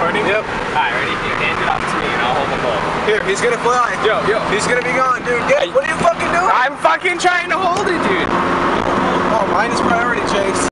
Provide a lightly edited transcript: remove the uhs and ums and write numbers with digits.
recording? Yep. Alright, ready? You hand it off to me and I'll hold the ball. Here, he's gonna fly. Yo. He's gonna be gone, dude. What are you fucking doing? I'm fucking trying to hold it, dude. Oh, mine is priority, Chase.